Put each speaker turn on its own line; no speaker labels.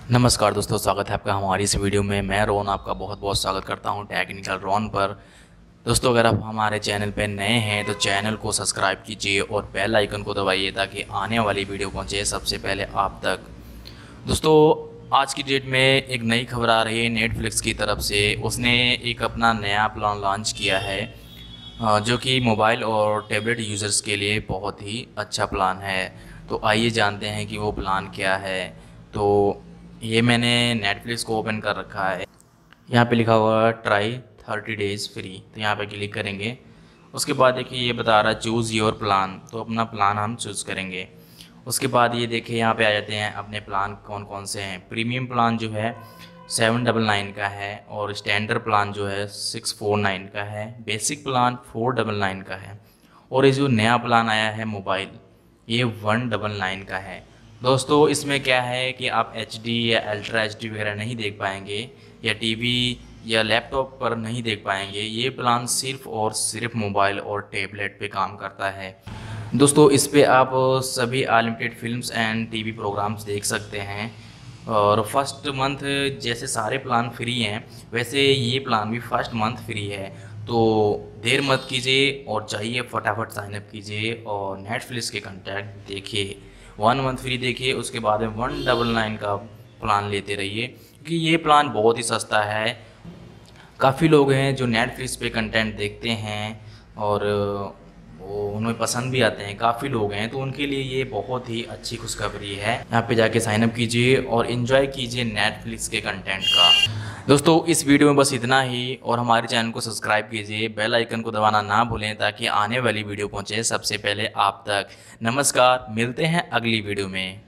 नमस्कार दोस्तों, स्वागत है आपका हमारी इस वीडियो में। मैं रोहन आपका बहुत बहुत स्वागत करता हूं टेक्निकल रोहन पर। दोस्तों, अगर आप हमारे चैनल पर नए हैं तो चैनल को सब्सक्राइब कीजिए और बेल आइकन को दबाइए ताकि आने वाली वीडियो पहुंचे सबसे पहले आप तक। दोस्तों, आज की डेट में एक नई खबर आ रही है नेटफ्लिक्स की तरफ से। उसने एक अपना नया प्लान लॉन्च किया है जो कि मोबाइल और टैबलेट यूज़र्स के लिए बहुत ही अच्छा प्लान है। तो आइए जानते हैं कि वो प्लान क्या है। तो ये मैंने नेटफ्लिक्स को ओपन कर रखा है। यहाँ पे लिखा हुआ है ट्राई 30 डेज़ फ्री, तो यहाँ पे क्लिक करेंगे। उसके बाद देखिए ये बता रहा है चूज़ योर प्लान, तो अपना प्लान हम चूज़ करेंगे। उसके बाद ये देखिए यहाँ पे आ जाते हैं अपने प्लान कौन कौन से हैं। प्रीमियम प्लान जो है 799 का है, और स्टैंडर्ड प्लान जो है 649 का है, बेसिक प्लान 499 का है, और ये जो नया प्लान आया है मोबाइल ये 199 का है। दोस्तों, इसमें क्या है कि आप HD या अल्ट्रा HD वगैरह नहीं देख पाएंगे, या टीवी या लैपटॉप पर नहीं देख पाएंगे। ये प्लान सिर्फ और सिर्फ मोबाइल और टैबलेट पे काम करता है। दोस्तों, इस पे आप सभी unlimited films and TV programmes देख सकते हैं। और फर्स्ट मंथ जैसे सारे प्लान फ्री हैं, वैसे ये प्लान भी फर्स्ट मंथ फ्री है। तो देर मत कीजिए और जाइए फटाफट साइन अप कीजिए और नेटफ्लिक्स के कंटेंट देखिए। 1 मंथ फ्री देखिए, उसके बाद में 199 का प्लान लेते रहिए, क्योंकि ये प्लान बहुत ही सस्ता है। काफ़ी लोग हैं जो नेटफ्लिक्स पे कंटेंट देखते हैं और वो उन्हें पसंद भी आते हैं। काफ़ी लोग हैं तो उनके लिए ये बहुत ही अच्छी खुशखबरी है। यहाँ पे जाके साइन अप कीजिए और इन्जॉय कीजिए नेटफ्लिक्स के कंटेंट का। दोस्तों, इस वीडियो में बस इतना ही, और हमारे चैनल को सब्सक्राइब कीजिए, बेल आइकन को दबाना ना भूलें ताकि आने वाली वीडियो पहुँचे सबसे पहले आप तक। नमस्कार, मिलते हैं अगली वीडियो में।